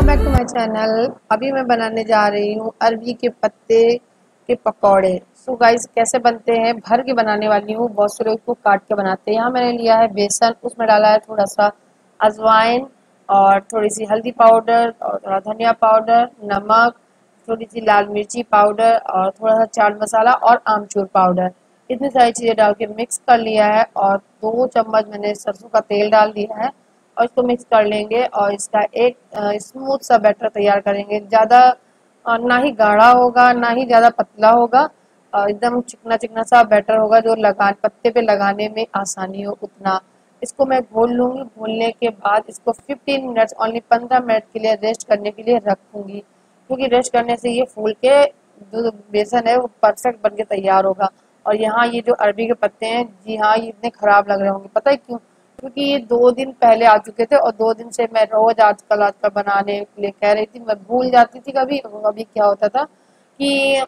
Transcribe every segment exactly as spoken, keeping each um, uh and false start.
Back to my channel. अभी मैं बनाने जा रही हूँ अरबी के पत्ते के पकौड़े। सो गाइस, कैसे बनते हैं भर के बनाने वाली हूँ। बहुत से लोग इसको काट के बनाते हैं। यहाँ मैंने लिया है बेसन, उसमें डाला है थोड़ा सा अजवाइन और थोड़ी सी हल्दी पाउडर और थोड़ा धनिया पाउडर, नमक, थोड़ी सी लाल मिर्ची पाउडर और थोड़ा सा चाट मसाला और आमचूर पाउडर। इतनी सारी चीज़ें डाल के मिक्स कर लिया है और दो चम्मच मैंने सरसों का तेल डाल दिया है और इसको मिक्स कर लेंगे और इसका एक स्मूथ सा बैटर तैयार करेंगे। ज़्यादा अ, ना ही गाढ़ा होगा ना ही ज़्यादा पतला होगा, अ, एकदम चिकना चिकना सा बैटर होगा जो लगा पत्ते पे लगाने में आसानी हो उतना। इसको मैं घोल लूँगी। घोलने के बाद इसको फिफ्टीन मिनट्स ओनली पंद्रह मिनट के लिए रेस्ट करने के लिए रखूँगी, क्योंकि रेस्ट करने से ये फूल के जो बेसन है वो परफेक्ट बन के तैयार होगा। और यहाँ ये जो अरबी के पत्ते हैं, जी हाँ, ये इतने खराब लग रहे होंगे। पता है क्यों? क्योंकि ये दो दिन पहले आ चुके थे और दो दिन से मैं रोज आजकल आजकल बनाने के लिए कह रही थी, मैं भूल जाती थी कभी कभी। क्या होता था कि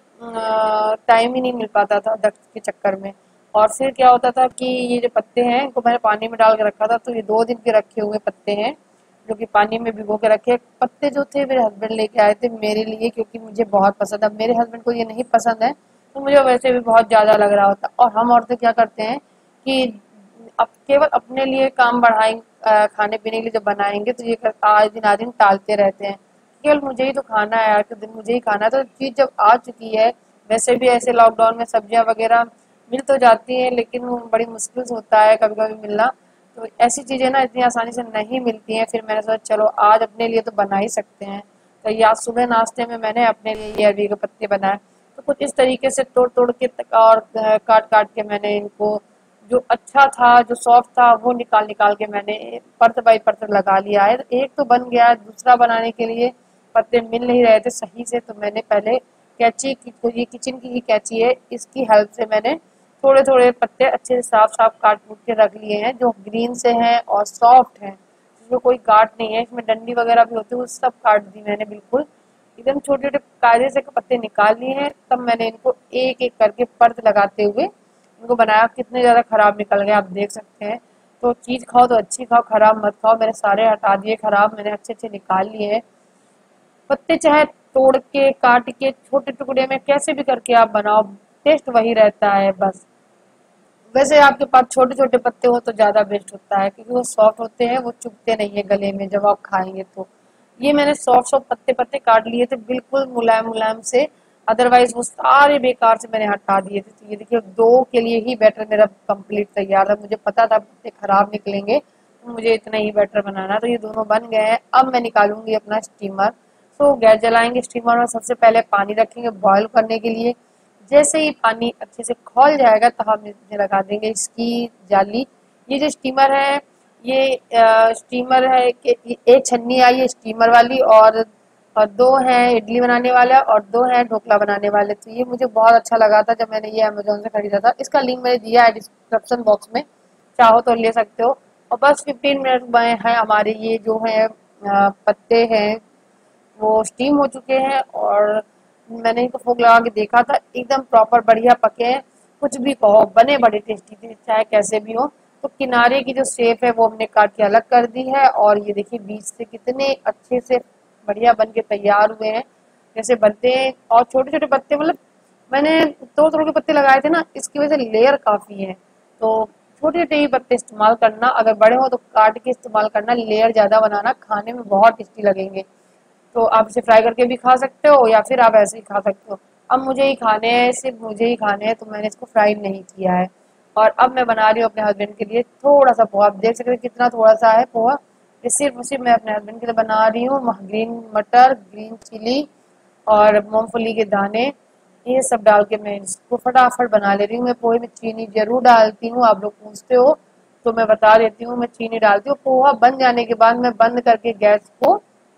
टाइम ही नहीं मिल पाता था दर्द के चक्कर में। और फिर क्या होता था कि ये जो पत्ते हैं इनको मैंने पानी में डाल के रखा था, तो ये दो दिन के रखे हुए पत्ते हैं जो कि पानी में भिगो के रखे। पत्ते जो थे मेरे हस्बैंड लेके आए थे मेरे लिए, क्योंकि मुझे बहुत पसंद है। मेरे हस्बैंड को ये नहीं पसंद है तो मुझे वैसे भी बहुत ज्यादा लग रहा होता। और हम औरतें क्या करते हैं कि अब केवल अपने लिए काम बढ़ाएंगे, खाने पीने के लिए जब बनाएंगे तो ये कर- आज दिन आज दिन टालते रहते हैं। केवल मुझे ही तो खाना है यार, के दिन मुझे ही खाना है। तो चीज जब आ चुकी है, वैसे भी ऐसे लॉकडाउन में सब्जियां वगैरह मिल तो जाती हैं लेकिन वो बड़ी मुश्किल से होता है कभी कभी मिलना। तो ऐसी चीजें ना इतनी आसानी से नहीं मिलती हैं। फिर मैंने सोचा चलो आज अपने लिए तो बना ही सकते हैं। तो ये आज सुबह नाश्ते में मैंने अपने लिए ये अरबी के पत्ते बनाए। तो कुछ इस तरीके से तोड़ तोड़ के तक और अ, काट काट के मैंने इनको, जो अच्छा था जो सॉफ्ट था वो निकाल निकाल के मैंने परत बाई परत लगा लिया है। एक तो बन गया, दूसरा बनाने के लिए पत्ते मिल नहीं रहे थे सही से, तो मैंने पहले कैंची की, ये किचन की ही कैंची है, इसकी हेल्प से मैंने थोड़े थोड़े पत्ते अच्छे से साफ साफ काट कूट के रख लिए हैं, जो ग्रीन से हैं और सॉफ्ट हैं, जिसमें कोई गांठ नहीं है। इसमें डंडी वगैरह भी होती है, वो सब काट दी मैंने बिल्कुल एकदम छोटे छोटे कायदे से पत्ते निकाल लिए हैं। तब मैंने इनको एक एक करके परत लगाते हुए इनको बनाया। कितने ज्यादा खराब निकल गए आप देख सकते हैं। तो चीज खाओ तो अच्छी खाओ, खराब मत खाओ। मैंने सारे हटा दिए खराब, मैंने अच्छे अच्छे निकाल लिए हैं पत्ते। चाहे तोड़ के काट के छोटे टुकड़े में कैसे भी करके आप बनाओ, टेस्ट वही रहता है बस। वैसे आपके पास छोटे छोटे पत्ते हो तो ज्यादा बेस्ट होता है, क्योंकि वो सॉफ्ट होते हैं, वो चुभते नहीं है गले में जब आप खाएंगे तो। ये मैंने सॉफ्ट सॉफ्ट पत्ते पत्ते काट लिए थे बिल्कुल मुलायम मुलायम से, अदरवाइज वो सारे बेकार से मैंने हटा दिए थे। तो ये देखिए, दो के लिए ही बैटर मेरा कंप्लीट तैयार था। मुझे पता था पत्ते खराब निकलेंगे तो मुझे इतना ही बैटर बनाना। तो ये दोनों बन गए हैं। अब मैं निकालूंगी अपना स्टीमर। तो गैस जलाएंगे, स्टीमर में सबसे पहले पानी रखेंगे बॉईल करने के लिए। जैसे ही पानी अच्छे से खौल जाएगा तो हम इसमें लगा देंगे इसकी जाली। ये जो स्टीमर है, ये अ, स्टीमर है कि एक छन्नी आई है स्टीमर वाली, और और दो हैं इडली बनाने वाला और दो हैं ढोकला बनाने वाले। तो ये मुझे बहुत अच्छा लगा था जब मैंने ये अमेजोन से खरीदा था। इसका लिंक मैंने दिया है डिस्क्रिप्शन बॉक्स में, चाहो तो ले सकते हो। और बस फिफ्टीन मिनट में है हमारे ये जो है अ, पत्ते हैं वो स्टीम हो चुके हैं। और मैंने इनको फूक लगा के देखा था, एकदम प्रॉपर बढ़िया पके हैं। कुछ भी कहो, बने बड़े टेस्टी थे चाहे कैसे भी हो। तो किनारे की जो शेप है वो हमने काट के अलग कर दी है, और ये देखिए बीच से कितने अच्छे से बढ़िया बन के तैयार हुए हैं जैसे बनते हैं। और छोटे छोटे पत्ते, मतलब मैंने दो तरह के पत्ते लगाए थे ना, इसकी वजह से लेयर काफी है। तो छोटे छोटे ही पत्ते इस्तेमाल करना, अगर बड़े हो तो काट के इस्तेमाल करना। लेयर ज्यादा बनाना, खाने में बहुत टेस्टी लगेंगे। तो आप इसे फ्राई करके भी खा सकते हो या फिर आप ऐसे ही खा सकते हो। अब मुझे ही खाने हैं, सिर्फ मुझे ही खाने हैं, तो मैंने इसको फ्राई नहीं किया है। और अब मैं बना रही हूँ अपने हस्बैंड के लिए थोड़ा सा पोहा। आप देख सकते हैं कितना थोड़ा सा है पोहा। ये सिर्फ सिर्फ मैं अपने हस्बैंड के लिए बना रही हूँ। ग्रीन मटर, ग्रीन चिली और मूंगफली के दाने, ये सब डाल के मैं इसको फटाफट बना ले रही हूँ। मैं पोहे में चीनी जरूर डालती हूँ, आप लोग पूछते हो तो मैं बता देती हूँ, मैं चीनी डालती हूँ। पोहा बन जाने के बाद मैं बंद करके गैस को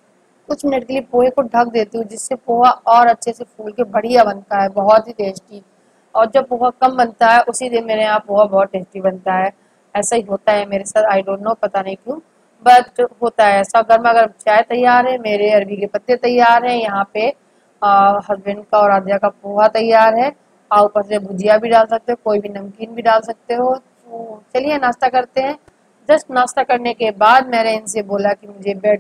कुछ मिनट के लिए पोहे को ढक देती हूँ, जिससे पोहा और अच्छे से फूल के बढ़िया बनता है, बहुत ही टेस्टी। और जब पोहा कम बनता है उसी दिन मेरे यहाँ पोहा बहुत टेस्टी बनता है। ऐसा ही होता है मेरे साथ, आई डोंट नो, पता नहीं क्यों, बट होता है ऐसा। गर्मा गर्म चाय तैयार है, मेरे अरबी के पत्ते तैयार हैं यहाँ पे, हस्बैंड का और आद्या का पोहा तैयार है। और ऊपर से भुजिया भी डाल सकते हो, कोई भी नमकीन भी डाल सकते हो। तो चलिए नाश्ता करते हैं। जस्ट नाश्ता करने के बाद मैंने इनसे बोला कि मुझे बेड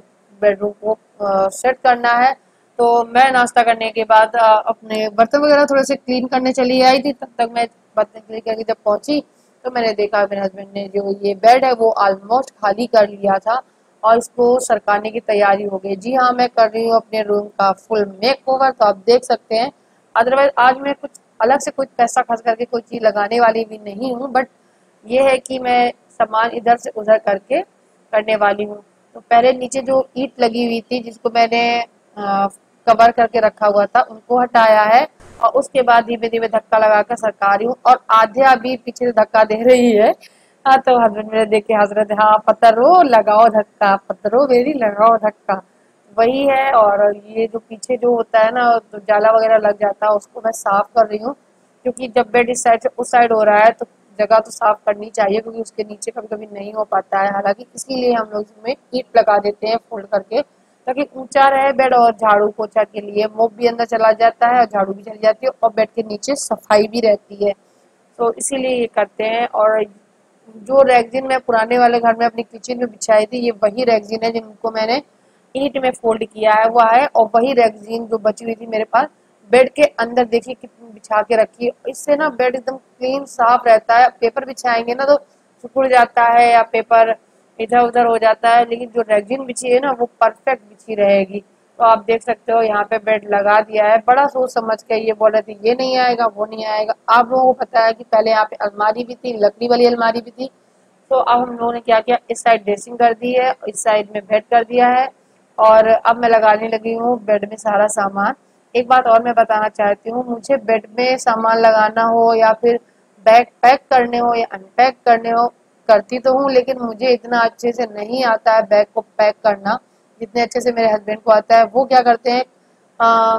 बेडरूम को सेट करना है। तो मैं नाश्ता करने के बाद अ, अपने बर्तन वगैरह थोड़े से क्लीन करने चली आई थी। तब तक मैं बर्तन क्लीन करके जब पहुंची तो मैंने देखा मेरे हस्बैंड ने जो ये बेड है वो ऑलमोस्ट खाली कर लिया था और इसको सरकाने की तैयारी हो गई। जी हाँ, मैं कर रही हूँ अपने रूम का फुल मेक ओवर, तो आप देख सकते हैं। अदरवाइज आज मैं कुछ अलग से कुछ पैसा खर्च करके कोई चीज लगाने वाली भी नहीं हूँ, बट ये है कि मैं सामान इधर से उधर करके करने वाली हूँ। तो पहले नीचे जो ईंट लगी हुई थी जिसको मैंने आ, कवर करके रखा हुआ था उनको हटाया है और उसके बाद धीमे धीमे धक्का लगाकर सरका रही हूँ और आधे अभी पीछे से धक्का दे रही है। हाँ, तो हस्बैंड मेरे देख के हंस रहे थे, हाँ पतरो लगाओ धक्का, पतरो मेरी लगाओ धक्का, वही है। और ये जो पीछे जो होता है ना तो जाला वगैरह लग जाता है उसको मैं साफ कर रही हूँ, क्योंकि जब बेड इस साइड से उस साइड हो रहा है तो जगह तो साफ करनी चाहिए, क्योंकि उसके नीचे कभी कभी नहीं हो पाता है। हालांकि इसीलिए हम लोग इसमें ईंट लगा देते हैं फोल्ड करके, ताकि ऊंचा रहे बेड और झाड़ू पोछा के लिए मोप भी अंदर चला जाता है और झाड़ू भी चली जाती है और बेड के नीचे सफाई भी रहती है। तो इसीलिए ये करते हैं। और जो रैगजीन मैं पुराने वाले घर में अपनी किचन में बिछाई थी, ये वही रैगजीन है जिनको मैंने ईंट में फोल्ड किया है हुआ है। और वही रैगजीन जो बची हुई थी मेरे पास बेड के अंदर, देखिए कितनी बिछा के रखी है। इससे ना बेड एकदम क्लीन साफ रहता है। पेपर बिछाएंगे ना तो सिकुड़ जाता है या पेपर इधर उधर हो जाता है, लेकिन जो रैगजीन बिछी है ना वो परफेक्ट बिछी रहेगी। तो आप देख सकते हो यहाँ पे बेड लगा दिया है, बड़ा सोच समझ के। ये बोल रहे थे ये नहीं आएगा वो नहीं आएगा। आप लोगों को पता है कि पहले यहाँ पे अलमारी भी थी, लकड़ी वाली अलमारी भी थी। तो अब हम लोगों ने क्या किया, इस साइड ड्रेसिंग कर दी है, इस साइड में बेड कर दिया है और अब मैं लगाने लगी हूँ बेड में सारा सामान। एक बात और मैं बताना चाहती हूँ, मुझे बेड में सामान लगाना हो या फिर बैग पैक करने हो या अनपैक करने हो, करती तो हूँ, लेकिन मुझे इतना अच्छे से नहीं आता है बैग को पैक करना जितने अच्छे से मेरे हस्बैंड को आता है। वो क्या करते हैं, आ,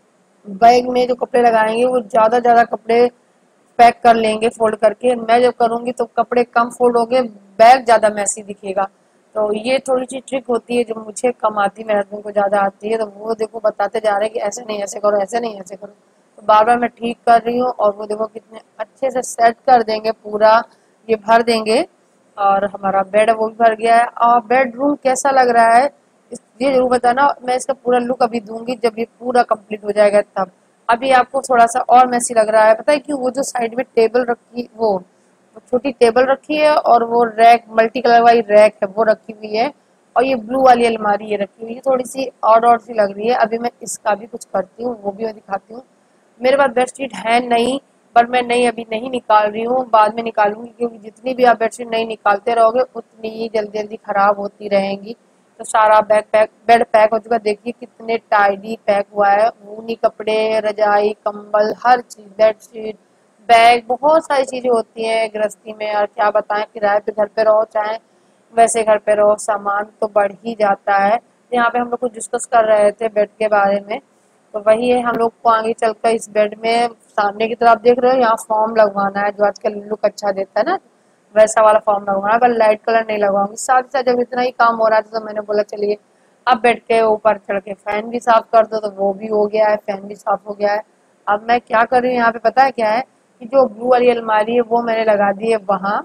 बैग में जो कपड़े लगाएंगे वो ज्यादा ज्यादा कपड़े पैक कर लेंगे फोल्ड करके। मैं जब करूंगी तो कपड़े कम फोल्ड होंगे, बैग ज्यादा मैसी दिखेगा। तो ये थोड़ी सी ट्रिक होती है जो मुझे कम आती है, मेरे हस्बैंड को ज्यादा आती है। तो वो देखो बताते जा रहे हैं कि ऐसे नहीं ऐसे करो, ऐसे नहीं ऐसे करो। तो बार बार मैं ठीक कर रही हूँ और वो देखो कितने अच्छे से सेट कर देंगे, पूरा ये भर देंगे। और हमारा बेड वो भी भर गया है। और बेडरूम कैसा लग रहा है इस ये जरूर बताना। मैं इसका पूरा लुक अभी दूंगी जब ये पूरा कंप्लीट हो जाएगा तब। अभी आपको थोड़ा सा और मैसी लग रहा है, पता है कि वो जो साइड में टेबल रखी, वो वो छोटी टेबल रखी है और वो रैक मल्टी कलर वाली रैक है वो रखी हुई है और ये ब्लू वाली अलमारी ये रखी हुई है, थोड़ी सी ऑड ऑड सी लग रही है। अभी मैं इसका भी कुछ करती हूँ, वो भी मैं दिखाती हूँ। मेरे पास बेडशीट है नहीं, पर मैं नहीं अभी नहीं निकाल रही हूँ, बाद में निकालूंगी, क्योंकि जितनी भी आप बेडशीट नहीं निकालते रहोगे उतनी ही जल्दी जल्दी खराब होती रहेंगी। तो सारा बैग पैक बेड पैक हो चुका, देखिए कितने टाइडी पैक हुआ है। ऊनी कपड़े, रजाई, कंबल, हर चीज, बेडशीट, बैग, बहुत सारी चीजें होती हैं गृहस्थी में। और क्या बताएं, किराए पे घर पे रहो चाहे वैसे घर पे रहो, सामान तो बढ़ ही जाता है। यहाँ पे हम लोग कुछ डिस्कस कर रहे थे बेड के बारे में, तो वही है हम लोग को आगे चलकर इस बेड में सामने की तरफ देख रहे हो, यहाँ फॉर्म लगवाना है जो आजकल लुक अच्छा देता है ना, वैसा वाला फॉर्म लगवाना है, पर लाइट कलर नहीं लगवाऊंगी। साथ ही साथ जब इतना ही काम हो रहा था तो मैंने बोला चलिए अब बेड के ऊपर चढ़ के फैन भी साफ कर दो, तो वो भी हो गया है, फैन भी साफ हो गया है। अब मैं क्या कर रही हूँ यहाँ पे, पता है क्या है, कि जो ब्लू वाली अलमारी है वो मैंने लगा दी है वहां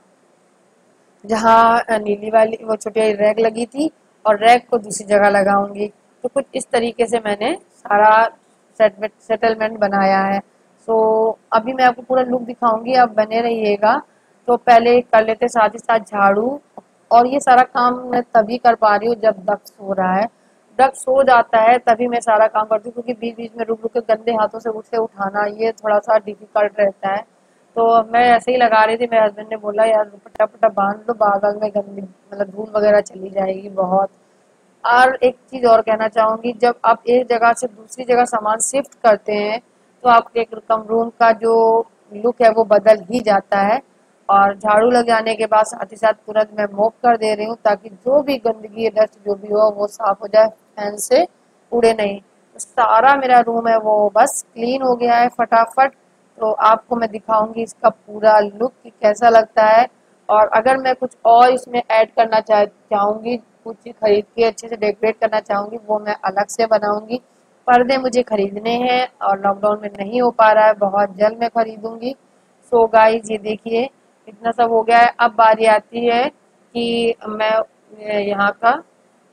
जहाँ नीली वाली वो छोटी वाली रैक लगी थी, और रैक को दूसरी जगह लगाऊंगी। तो कुछ इस तरीके से मैंने सारा सेटमेंट सेटलमेंट बनाया है। सो अभी मैं आपको पूरा लुक दिखाऊंगी, आप बने रहिएगा। तो पहले कर लेते साथ ही साथ झाड़ू। और ये सारा काम मैं तभी कर पा रही हूँ जब दक्ष सो रहा है। दक्ष सो जाता है तभी मैं सारा काम करती हूँ, क्योंकि बीच बीच में रुक रुक के गंदे हाथों से उसे उठाना ये थोड़ा सा डिफिकल्ट रहता है। तो मैं ऐसे ही लगा रही थी, मेरे हस्बैंड ने बोला यार फटाफट बांध लो, बाद में गंदी मतलब धूल वगैरह चली जाएगी बहुत। और एक चीज और कहना चाहूंगी, जब आप एक जगह से दूसरी जगह सामान शिफ्ट करते हैं तो आपके कम रूम का जो लुक है वो बदल ही जाता है। और झाड़ू लग जाने के बाद साथ ही साथ तुरंत मैं मोप कर दे रही हूँ, ताकि जो भी गंदगी डस्ट जो भी हो वो साफ हो जाए, फैन से उड़े नहीं। तो सारा मेरा रूम है वो बस क्लीन हो गया है फटाफट। तो आपको मैं दिखाऊंगी इसका पूरा लुक कि कैसा लगता है। और अगर मैं कुछ और इसमें ऐड करना चाह चाहूंगी, कुछ खरीद के अच्छे से डेकोरेट करना चाहूंगी, वो मैं अलग से बनाऊंगी। पर्दे मुझे खरीदने हैं और लॉकडाउन में नहीं हो पा रहा है, बहुत जल्द मैं खरीदूंगी। सो गाइस ये देखिए इतना सब हो गया है। अब बारी आती है कि मैं यहाँ का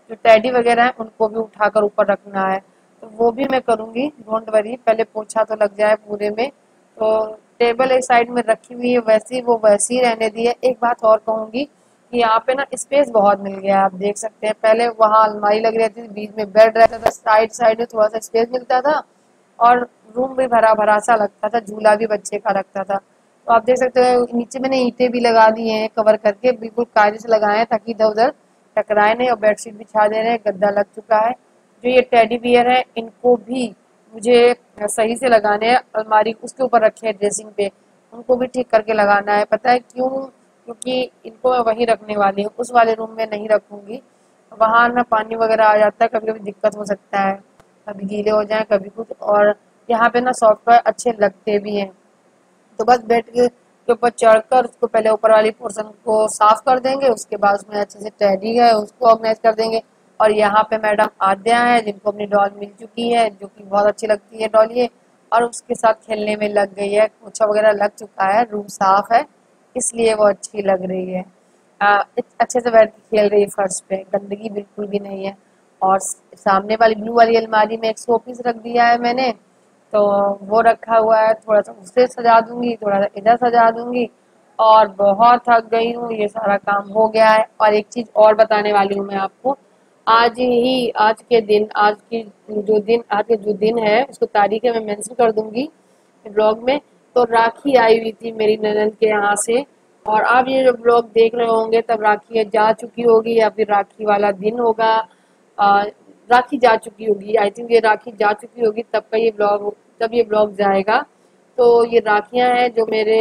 जो टेडी वगैरह है उनको भी उठाकर ऊपर रखना है, तो वो भी मैं करूंगी, डोंट वरी। पहले पोछा तो लग जाए पूरे में। तो टेबल एक साइड में रखी हुई है वैसी, वो वैसी ही रहने दी है। एक बात और कहूंगी कि यहाँ पे ना स्पेस बहुत मिल गया है, आप देख सकते हैं। पहले वहाँ अलमारी लगी रहती थी, बीच में बेड रहता था, साइड साइड में थोड़ा सा स्पेस मिलता था और रूम भी भरा भरा सा लगता था, झूला भी बच्चे का लगता था। तो आप देख सकते हो नीचे मैंने ईंटें भी लगा दी हैं कवर करके, बिल्कुल कायदे से लगाए हैं ताकि इधर उधर टकराए नहीं, और बेडशीट बिछा दे रहे हैं, गद्दा लग चुका है। जो ये टेडी बियर है इनको भी मुझे सही से लगाने हैं, अलमारी उसके ऊपर रखे हैं ड्रेसिंग पे, उनको भी ठीक करके लगाना है। पता है क्यों? क्योंकि इनको मैं वहीं रखने वाली हूँ, उस वाले रूम में नहीं रखूंगी। वहां ना पानी वगैरह आ जाता है, कभी कभी दिक्कत हो सकता है, कभी गीले हो जाए कभी कुछ, और यहाँ पे ना सॉफ्टवेयर अच्छे लगते भी हैं। तो बस बेड के के ऊपर चढ़कर उसको पहले ऊपर वाली पोर्शन को साफ कर देंगे, उसके बाद उसमें अच्छे से टेडी है उसको ऑर्गेनाइज कर देंगे। और यहाँ पे मैडम आद्या है जिनको अपनी डॉल मिल चुकी है, जो कि बहुत अच्छी लगती है डॉल ये, और उसके साथ खेलने में लग गई है, पोछा वगैरह लग चुका है, रूम साफ है, इसलिए वो अच्छी लग रही है। आ, अच्छे से बैठ के खेल रही है फर्श पे, गंदगी बिल्कुल भी नहीं है। और सामने वाली ब्लू वाली अलमारी में एक शो पीस रख दिया है मैंने, तो वो रखा हुआ है, थोड़ा सा उसे सजा दूंगी, थोड़ा सा इधर सजा दूंगी। और बहुत थक गई हूँ, ये सारा काम हो गया है। और एक चीज और बताने वाली हूँ मैं आपको, आज ही आज के दिन आज की जो दिन आज के जो दिन है उसको तारीख है मैं मेंशन कर दूंगी ब्लॉग में। तो राखी आई हुई थी मेरी ननद के यहाँ से, और आप ये जो ब्लॉग देख रहे होंगे तब राखी जा चुकी होगी या फिर राखी वाला दिन होगा। आ, राखी जा चुकी होगी, आई थिंक ये राखी जा चुकी होगी तब का ये ब्लॉग तब ये ब्लॉग जाएगा। तो ये राखियां हैं जो मेरे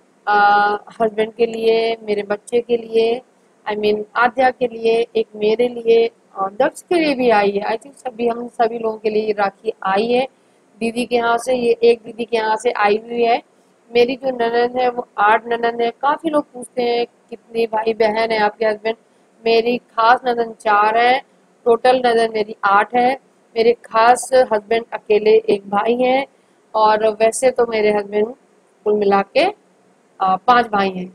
हस्बैंड के लिए, मेरे बच्चे के लिए, I I mean mean, Aadya के लिए, एक मेरे लिए और दक्ष के लिए भी आई है। आई थिंक सभी हम सभी लोगों के लिए ये राखी आई है दीदी के यहाँ से, ये एक दीदी के यहाँ से आई हुई है। मेरी जो ननद है वो आठ ननद है। काफी लोग पूछते हैं कितनी भाई बहन है आपके हस्बैंड, मेरी खास ननद चार है, टोटल ननद मेरी आठ है। मेरे खास हस्बैंड अकेले एक भाई हैं, और वैसे तो मेरे हस्बैंड कुल मिला के पांच भाई हैं।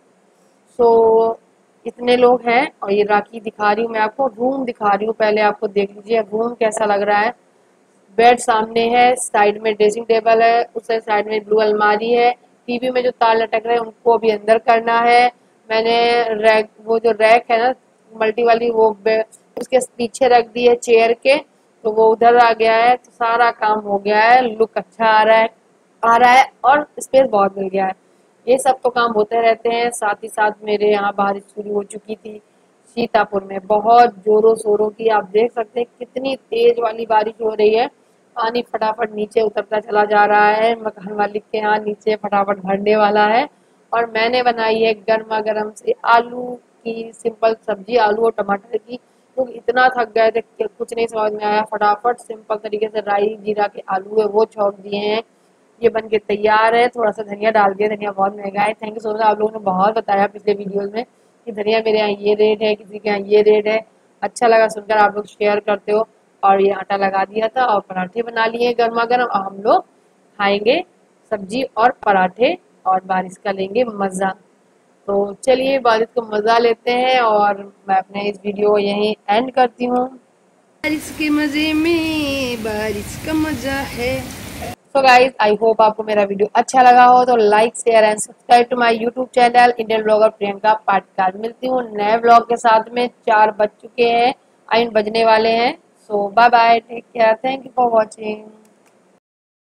सो इतने लोग हैं। और ये राखी दिखा रही हूँ मैं आपको, रूम दिखा रही हूँ, पहले आपको देख लीजिए रूम कैसा लग रहा है। बेड सामने है, साइड में ड्रेसिंग टेबल है, उस साइड में ब्लू अलमारी है, टीवी में जो तार लटक रहे हैं उनको भी अंदर करना है। मैंने रैक वो जो रैक है ना मल्टी वाली, वो उसके पीछे रख दी है चेयर के, तो वो उधर आ गया है। तो सारा काम हो गया है, लुक अच्छा आ रहा है आ रहा है और स्पेस बहुत मिल गया है। ये सब तो काम होते रहते हैं। साथ ही साथ मेरे यहाँ बारिश शुरू हो चुकी थी सीतापुर में, बहुत जोरों शोरों की। आप देख सकते हैं कितनी तेज वाली बारिश हो रही है, पानी फटाफट नीचे उतरता चला जा रहा है। मकान मालिक के यहाँ नीचे फटाफट भरने वाला है। और मैंने बनाई है गर्मा गर्म से आलू की सिंपल सब्जी, आलू और टमाटर की। तो इतना थक गए थे कि कुछ नहीं समझ में आया, फटाफट सिंपल तरीके से राई जीरा के आलू है वो छौंक दिए हैं। ये बन के तैयार है। थोड़ा सा धनिया डाल दिया, धनिया बहुत महंगा है। थैंक यू सो मच, आप लोगों ने बहुत बताया पिछले वीडियोस में कि धनिया मेरे यहाँ ये रेट है, किसी के यहाँ ये रेट है। अच्छा लगा सुनकर, आप लोग शेयर करते हो। और ये आटा लगा दिया था और पराठे बना लिए गर्मा गर्म, और हम लोग खाएंगे सब्जी और पराठे और बारिश का लेंगे मजा। तो चलिए बारिश का मजा लेते हैं, और मैं अपने इस वीडियो को यहीं एंड करती हूँ। बारिश के मजे में बारिश का मजा है। सो गाइज आई होप आपको मेरा वीडियो अच्छा लगा हो, तो like share and subscribe to my YouTube channel Indian blogger Priyanka Patkar. मिलती हूँ नए ब्लॉग के साथ में। चार बज चुके हैं, आई बजने वाले हैं। So bye bye, take care, thank you for watching.